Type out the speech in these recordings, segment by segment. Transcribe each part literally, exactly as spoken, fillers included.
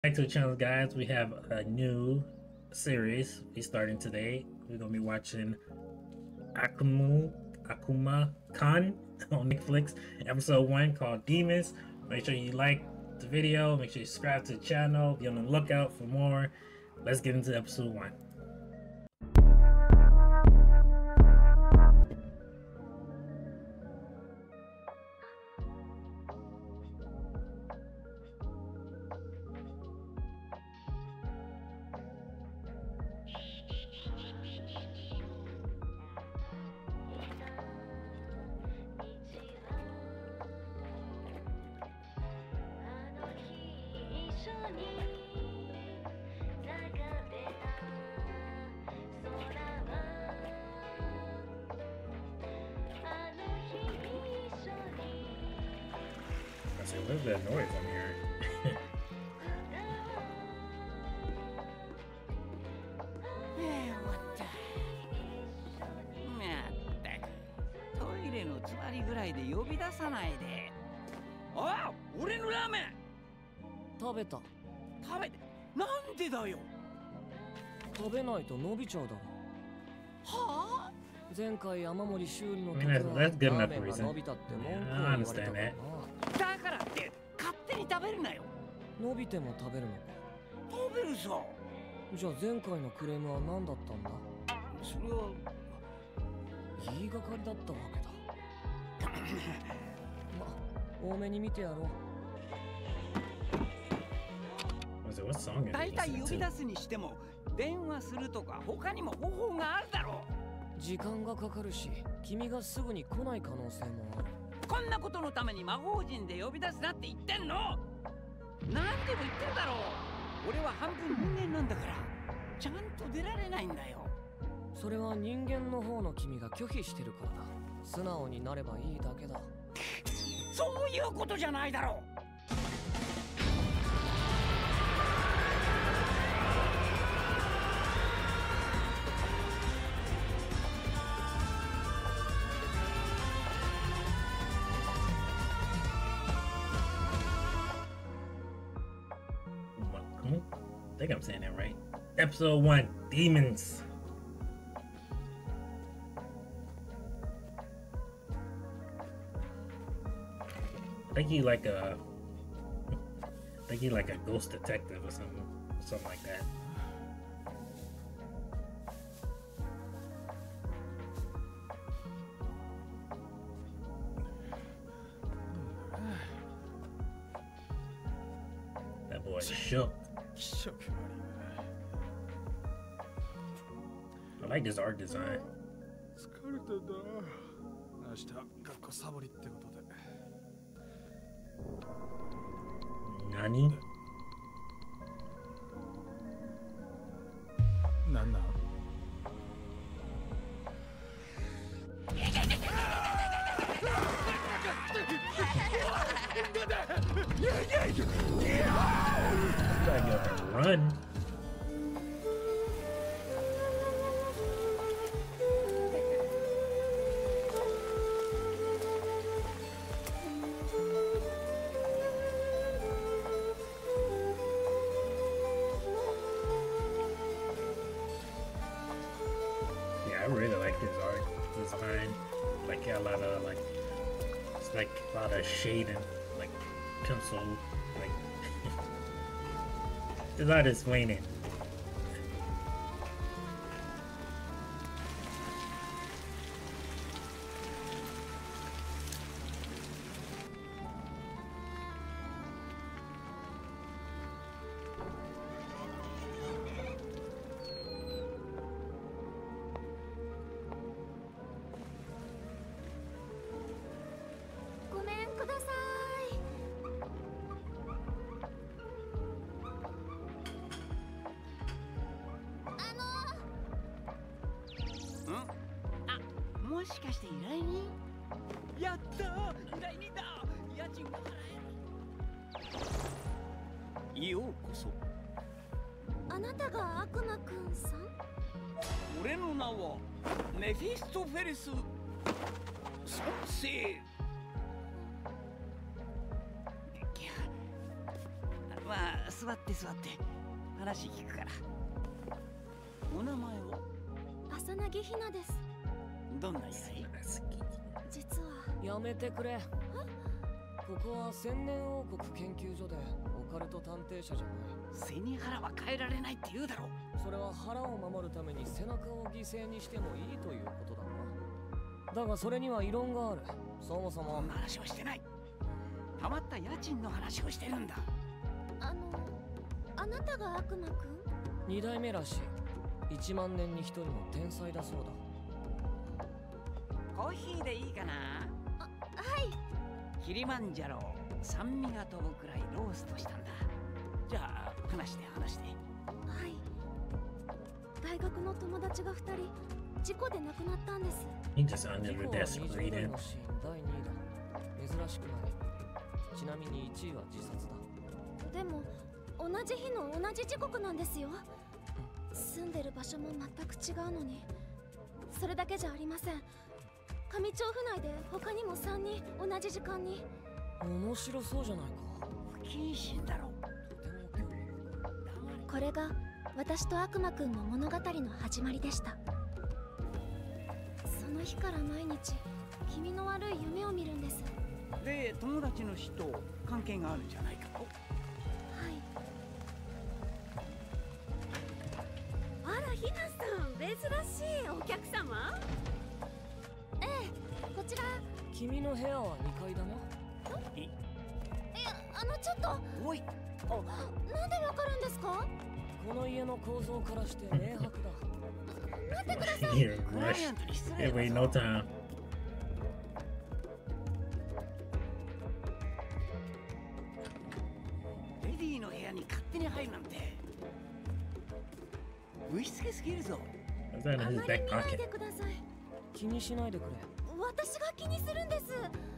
Back to the channel, guys. We have a new series we starting today. We're gonna be watching Akumu Akuma Kan on Netflix, episode one called Demons. Make sure you like the video, make sure you subscribe to the channel, be on the lookout for more. Let's get into episode one. I said, what's that noise I'm hearing? 呼び出さないで。ああ、俺のラーメン食べた。 食べて、なんでだよ。 食べないと伸びちゃうだろ。 はあ？ 前回雨漏り修理の時 I は mean, ラ that's, that's good ー enough メン reason. が伸びたって文句を Yeah, 言 I われた understand から that. だからって勝手に食べるなよ。 伸びても食べるのか。 食べるさ。 じゃあ前回のクレームは何だったんだ。 それは言いがかりだったわけだ。ま、多めに見てやろう。 What song is だいたい it? 呼び出すにしても電話するとか他にも方法があるだろう。時間がかかるし、君がすぐに来ない可能性もある。 こんなことのために魔法陣で呼び出すなって言ってんの。何でも言ってるだろう。俺は半分人間なんだからちゃんと出られないんだよ。 それは人間の方の君が拒否してるからだ。素直になればいいだけだ。 そういうことじゃないだろう。 I think I'm saying that right. Episode one, Demons. I think he like a, I think he like a ghost detective or something, something like that. That boy shook. I like this art design. 疲れたな。明日学校サボりってことで。 何？ なんなん？ Run. Yeah, I really like this art design. Like got a lot of like, it's like a lot of shading, like pencil, like there's a lot of explaining. Hmm? あ、もしかして依頼人？やったー、依頼人だ。家賃が払える。ようこそ。 あなたが悪魔くんさん？ 俺の名はメフィストフェレス孫生。 まあ座って座って話聞くから。お名前は？ 浅葱ひなです。 どんな依頼？ 実はやめてくれ。ここは千年王国研究所でオカルト探偵者じゃない。 背に腹は変えられないって言うだろう。 それは腹を守るために背中を犠牲にしてもいいということだな。だがそれには異論がある。そもそそもんな話をしてない。たまった家賃の話をしてるんだ。 あのあなたが悪魔くん？ 二代目らしい。一万年に一人の天才だそうだ。 コーヒーでいいかな？ あ、はい。 キリマンジャロ酸味が飛ぶくらいローストしたんだ。じゃあ話して話して。 はい。大学の友達が二人事故で亡くなったんです。 He just under 事 the 故は desk にじゅうだい reading. のシーンだいにいだ。珍しくない。ちなみにいちいは自殺だ。 でも同じ日の同じ時刻なんですよ。住んでる場所も全く違うのに。それだけじゃありません。上調布内で他にもさんにん同じ時間に。 面白そうじゃないか。 不謹慎だろ。 とても興味深い。 これが私と悪魔くんの物語の始まりでした。その日から毎日気味の悪い夢を見るんです。 で、友達の死と関係があるんじゃないかと。 はい。あら、ひなさん、珍しいお客様？ええ、こちら。 君の部屋はにかいだな。 いいや、あのちょっと。 おい。 あ、なんでわかるんですか？ この家の構造からして明白だ。 待ってください。 Here, クラ rush. イアントに失 Hey, 礼 wait, だ no ぞ。 time. レディーの部屋に勝手に入るなんてぶしつけすぎるぞ。 What's that あ in ま his り back 見ない pocket? でください。 気にしないでくれ。 私が気にするんです。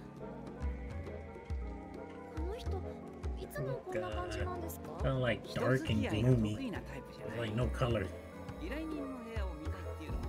この人、いつもこんな感じなんですか？ Kind of like 人 dark 付 and き合いが得 gloomy. 意なタイプじゃ There's ない。 like no color. 依頼人の部屋を見ないっていうのも。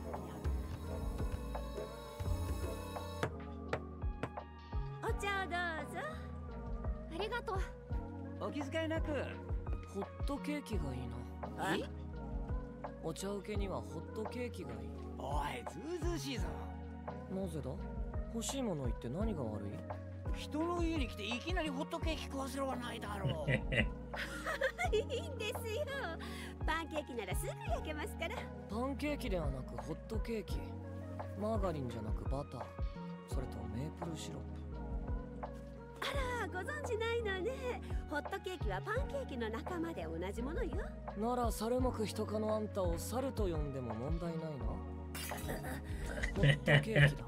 お茶をどうぞ。ありがとう。 お気遣いなく。 ホットケーキがいいな。 え？ お茶受けにはホットケーキがいい。 おい、ずうずうしいぞ。 なぜだ？欲しいもの言って何が悪い？ 人の家に来ていきなりホットケーキ食わせろはないだろう。 いいんですよ。パンケーキならすぐ焼けますから。 パンケーキではなくホットケーキ。マーガリンじゃなくバター。それとメープルシロップ。 あら、ご存知ないのね。ホットケーキはパンケーキの仲間で同じものよ。 なら猿目人科のあんたを猿と呼んでも問題ないな。ホットケーキだ。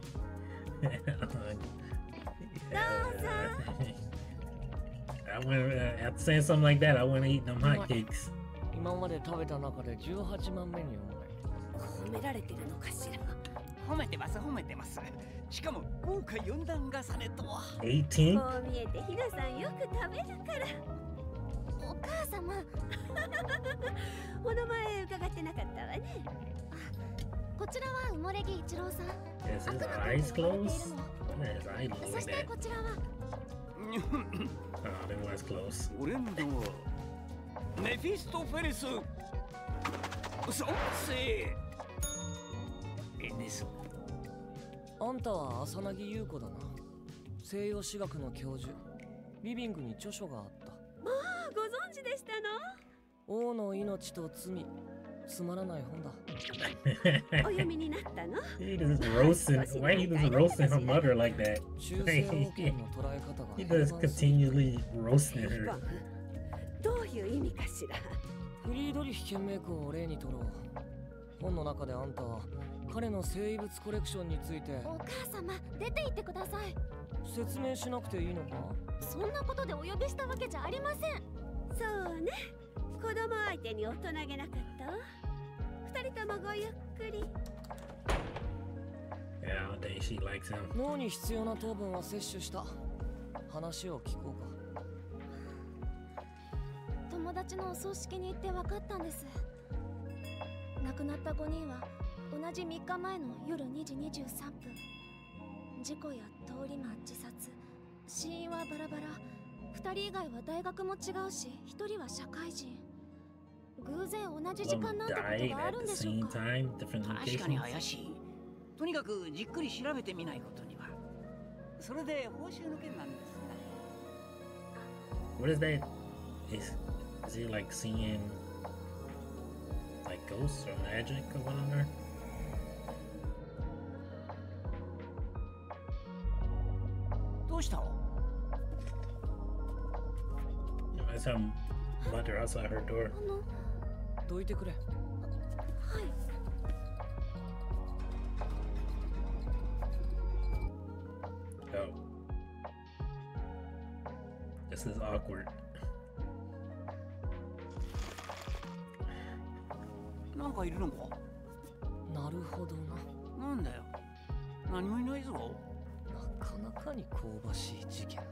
I want uh, after saying something like that, I want to eat them hotcakes. 今まで食べた中でじゅうはちばんめにうまい。 褒められてるのかしら。 褒めてます褒めてます。しかも豪華四段重ねとは。 eighteen? こう見えてひなさんよく食べるから。お母様。お名前伺ってなかったわね。あ、こちらは埋もれ木一郎さん。 Is his 悪魔くん eyes と呼ばれてい closed? るの。 Why is his eye look そ like して that? こちらは Oh, they was close. オレンドはメフィストフェリス三世です。 あんたは浅葱優子だな。西洋史学の教授。リビングに著書があった。 あ、ご存知でしたの？ 王の命と罪。つまらない本だ。 お読みになったの？ He just roasting. Why he just roasting her mother like that? 中世王権の捉え方が He 変 just 換する。 continually roasting her. どういう意味かしら。 フリードリヒ賢明公を例にとろう。本の中であんたは彼の生物コレクションについてお母様、出て行ってください。 説明しなくていいのか？ そんなことでお呼びしたわけじゃありません。そうね。子供相手に大人げなかったわ。二人ともごゆっくり。 Yeah, I think she likes him. 脳に必要な糖分は摂取した。話を聞こうか。 友達のお葬式に行って分かったんです。亡くなったごにんは同じみっかまえの夜にじにじゅうさんぷん。事故や通り魔、自殺、死因はバラバラ。 ふたり以外は大学も違うし、ひとりは社会人。偶然同じ時間なんてこと Died があ at るん the でしょう same か。 time, different 確かに locations. 怪しい。とにかくじっくり調べてみないことには。それで報酬の件なんですが。 What is that? Is is he like seeing like ghosts or magic or whatever? どうした？ I saw him mutter outside her door. あの、 どいてくれ。 はい。 Oh. This is awkward. なんかいるのか？ なるほどな。 なんだよ。何もいないぞ。 なかなかに香ばしい事件だ。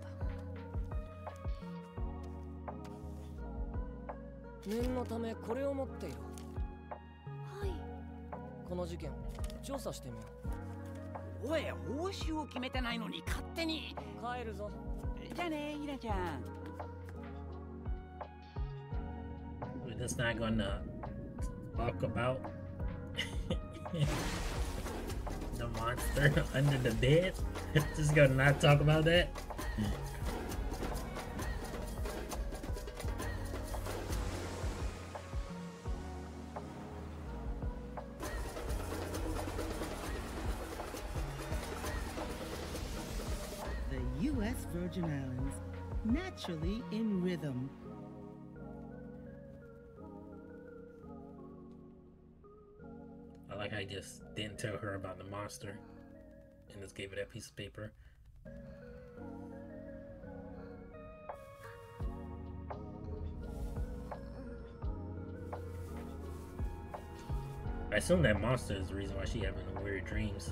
念のためこれを持っている。 はい。 この事件調査してみよおい、報酬を決めてないのに勝手に。 う。帰るぞ。 じゃあね、イラちゃん。 We're just not gonna talk about the monster under the bed. Just gonna not talk about that. The U S Virgin Islands, naturally in rhythm. I like how he just didn't tell her about the monster and just gave her that piece of paper. I assume that monster is the reason why she having the weird dreams.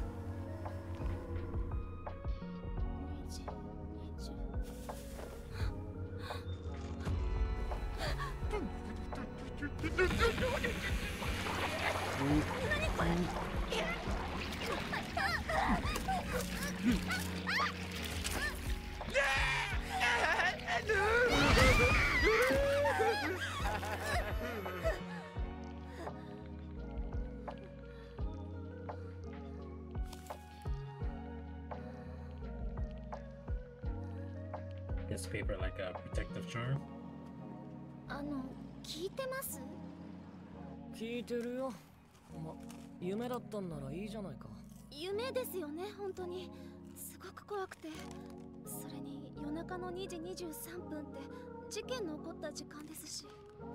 'This paper like a protective charm. あの、聞いてます？ 聞いてるよ。ま、夢だったんならいいじゃないか。 夢ですよね、本当に。すごく怖くて。それに夜中のにじにじゅうさんぷんって事件の起こった時間ですし。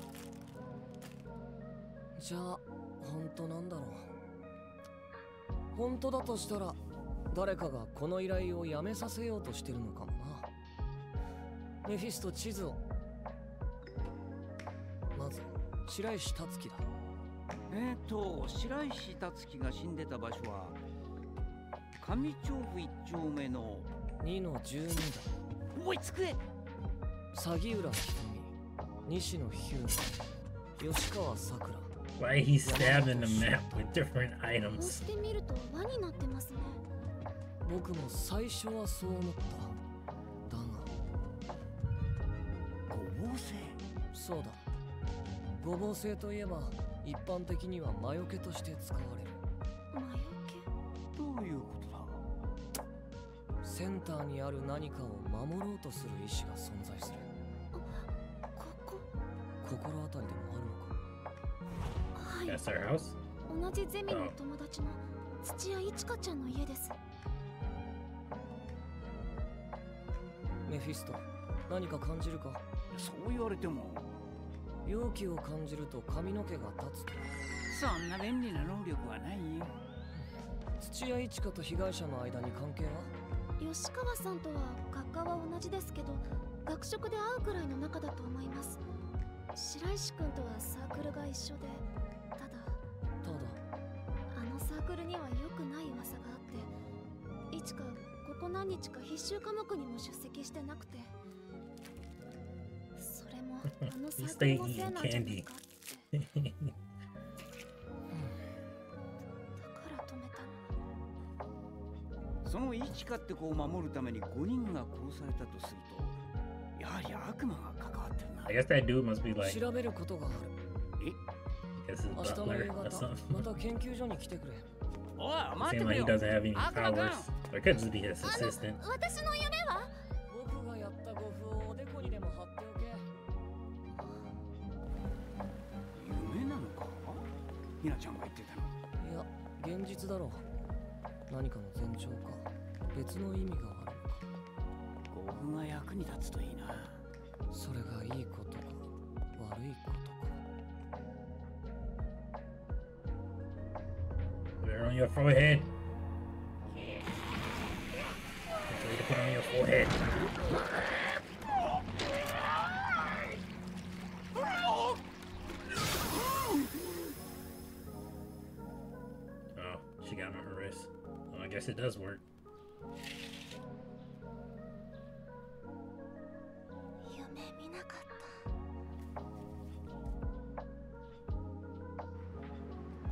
じゃあ本当なんだろう。本当だとしたら誰かがこの依頼をやめさせようとしてるのかもな。メフィスト、地図を。まず白石竜樹だ。 えっと、白石竜樹が死んでた場所は上調布一丁目のにのじゅうにだ。 おい、机。 鷺浦ひとみ、西野日向、吉川さくら。 Why he stabbing the map with different こう items? してみると輪になってますね。 僕も最初はそう思った。だがごぼう星。 そうだ。ごぼう星といえば一般的には魔除けとして使われる。 魔除け？ どういうことだ？ センターにある何かを守ろうとする意志が存在する。 ここ？ 心当たりでもあるのか。 はい。 That's her house? 同じゼミの友達の土屋いちかちゃんの家です。 メフィスト、何か感じるか？ そう言われても。 勇気を感じると髪の毛が立つと。 そんな便利な能力はないよ。 土屋一花と被害者の間に関係は？ 吉川さんとは学科は同じですけど、学食で会うくらいの仲だと思います。白石君とはサークルが一緒で、ただただあのサークルには良くない噂があって、いちかここ何日か必修科目にも出席してなくて、それもあのサークルのせいなんじゃないかって。だから止めたの。 そのイチカって子を守るためにごにんが殺されたとすると、やははり悪魔が関わってるな。 I guess that dude must be like, 調べることがある。 I guess his 明日の butler 夕 or 方 something. また研究所に来てくれ。 おい、待 Seems ってく like れ he よ。 doesn't have any 悪魔か powers. Or it could just be his あ assistant. の私の夢は僕がやった護符をおでこにでも貼っておけ。 夢なのか？ひなちゃんが言ってたの。 いや、現実だろう。何かの前兆か。別の意味があるのか。 護符が役に立つといいな。 それがいいことか悪いことか。 Put it on your forehead. That's what you put on your forehead. Oh, she got on her wrist. Well, I guess it does work. 夢見なかった。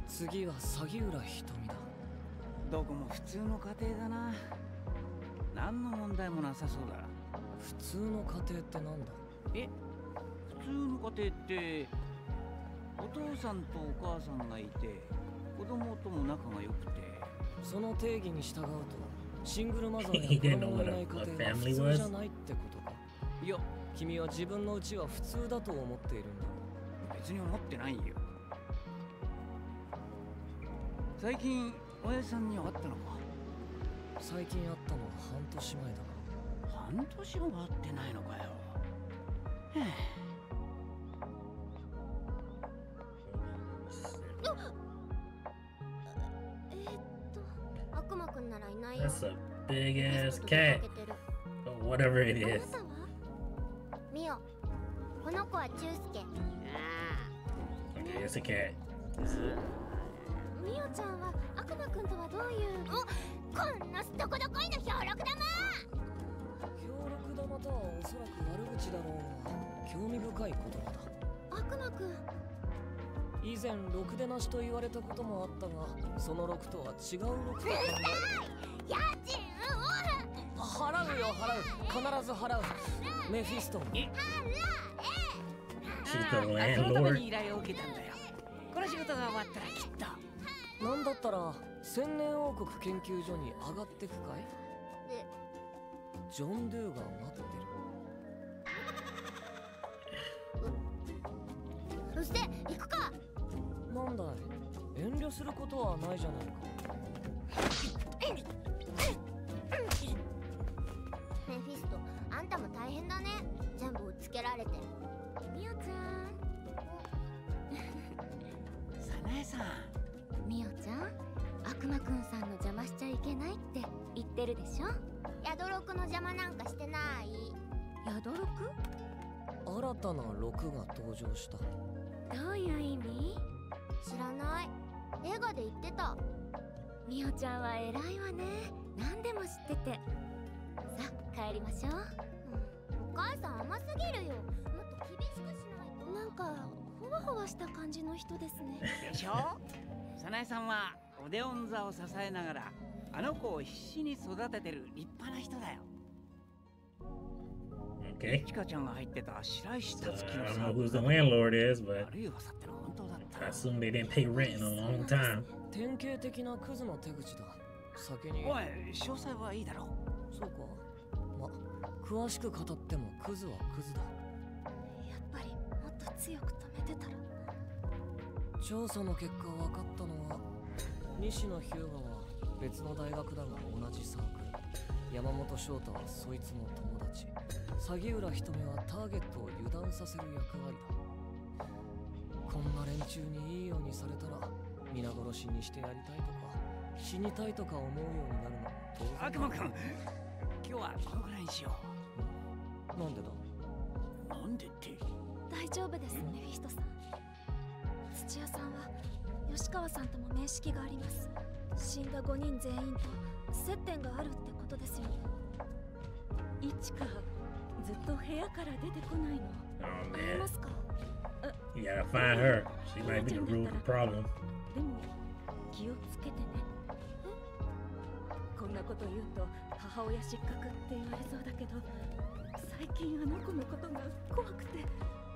次は杉浦瞳だ。 どこも普通の家庭だな。何の問題もなさそうだ。 普通の家庭ってなんだ？ え、普通の家庭ってお父さんとお母さんがいて子供とも仲が良くて。 その定義に従うとシングルマザー He や didn't 子 know 供 what の a, いない家 a 庭は family 普通 was. じゃないってことか。 いや、 君は自分のうちは普通だと思っているんだろ別に思ってないよ。最近おやじさんに会ったのか？ う。最近会ったのは半年前だな。 半年も会ってないのかよ。へえ。 えーっと悪魔くんならいないよ。 That's a big テ ass ストと出 cat. かけてる。 Or whatever it あな is. たはミオ、この子はチュウスケ。 Okay, it's a cat. ミオちゃんは悪魔くんとはどういう。お、こんなすとこどこいの兵六玉。 協力玉とはおそらく悪口だろうが興味深い言葉だ。 悪魔くん、 以前ろくでなしと言われたこともあったがそのろくとは違うろくだった。 家賃を払うよ払う、必ず払う。メフィスト。 She's the ああ、そのため landlord. に依頼を受けたんだよ。この仕事が終わったらきっと。 なんだったら千年王国研究所に上がってくかい？ えジョン・ドゥが待ってうっせ、行くか。 る。なんだい、遠慮することはないじゃないか。 メフィスト、あんたも大変だね。全部つけられて。ミオちゃん。 早苗さん。 ミオちゃん、悪魔くんさんの邪魔しちゃいけないって言ってるでしょ。ヤドロクの邪魔なんかしてない。ヤドロク？ 新たなろくが登場した。 どういう意味？知らない。映画で言ってた。ミオちゃんは偉いわね。何でも知ってて。さあ帰りましょう。うん、お母さん甘すぎるよ。もっと厳しくしないと。なんかほわほわした感じの人ですね。 でしょ？早苗さんはオデオン座を支えながらあの子を必死に育ててる立派な人だよ。 Okay. チカちゃんが入ってた白石 So, 辰樹 I の don't さ know who the landlord is, but 悪い噂ってのは本当だっ I た。 assume they didn't pay rent in a long time. 典型的なクズの手口だ。先に。 おい、詳細はいいだろう。 そうか。ま、詳しく語ってもクズはクズだ。 やっぱりもっと強く止めてたら。 調査の結果分かったのは西野日向は別の大学だが同じサークル。山本翔太はそいつの友達。杉浦瞳はターゲットを油断させる役割だ。こんな連中にいいようにされたら皆殺しにしてやりたいとか死にたいとか思うようになるのも当然だ。 悪魔くん、今日はこのぐらいにしよう。なんでだ？ なんでって。 大丈夫です、メフィストさん。土屋さんは吉川さんとも面識があります。死んだごにん全員と接点があるってことですよね。 いちかずっと部屋から出てこないの。 Oh 会え man. ますか？ You gotta find her. She might be the root of the problem. でも気をつけてね。ここんなこと言うと母親失格って言われそうだけど、最近あの子のことが怖くて。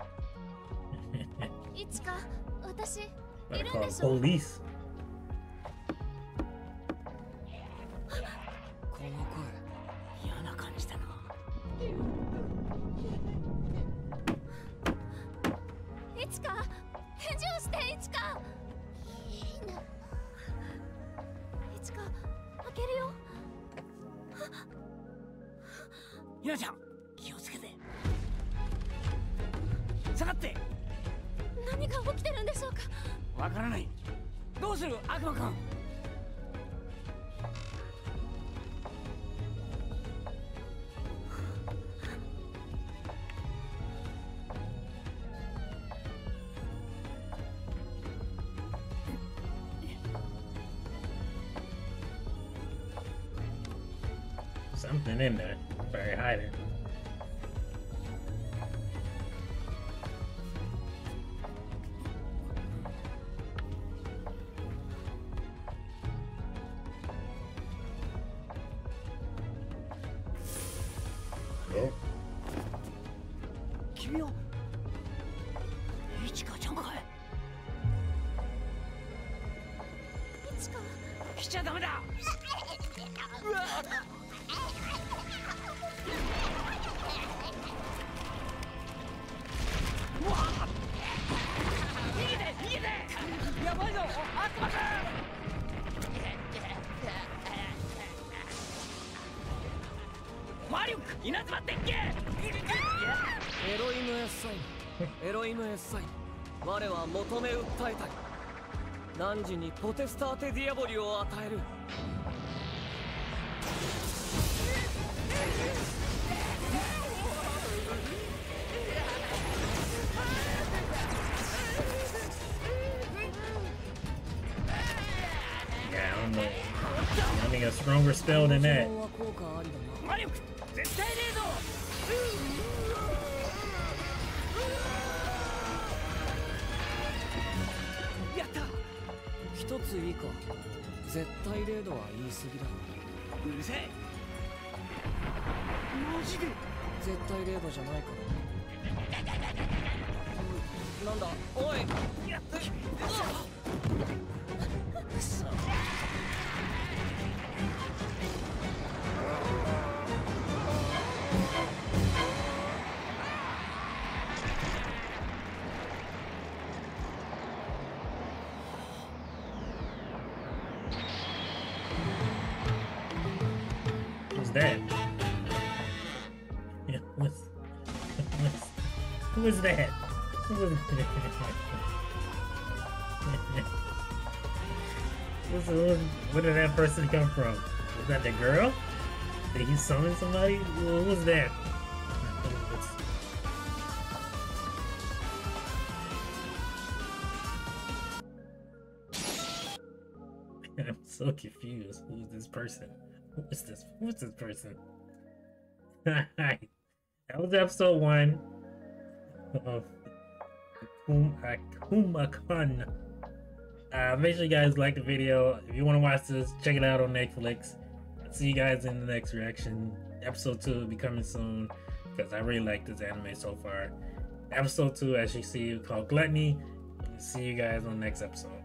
いちか、私い Better るん call でしょ？ police. この声、 嫌な感じだな。 いちか、返事をして、いちか。いいな。いちか、開けるよ。 ひなちゃん、気をつけて。下がって。 何が起きてるんでしょうか？ わからない。どうする、悪魔くん。 Something in there. Very hiding. Oh. 君はいちかちゃんかい？ いちか。 来ちゃダメだ。うわうわ逃げて逃げて、やばいぞ悪魔くん。マリオク、稲妻ってっけ。 エロイムエッサイン、エロイムエッサイン、我は求め訴えたい。汝にポテスターテディアボリを与える。 Yeah, I don't know. I think a stronger spell than that. は効果ありだな。 マリオク、絶対レード。やった。 一ついいか。絶対零度は言い過ぎだ。 うるせえ。マジで絶対零度じゃないから。なんだ、おい。 やった。 Who's that? Yeah, what's, what's, who is that? Who is that? What's, who, where did that person come from? Was that the girl? Did he summon somebody? Who was that? I'm so confused. Who is this person? Who is this? Who is this person? Alright. That was episode one of Akuma-kun. Uh, make sure you guys like the video. If you want to watch this, check it out on Netflix. I'll see you guys in the next reaction. Episode two will be coming soon because I really like this anime so far. Episode two, as you see, called Gluttony. See you guys on the next episode.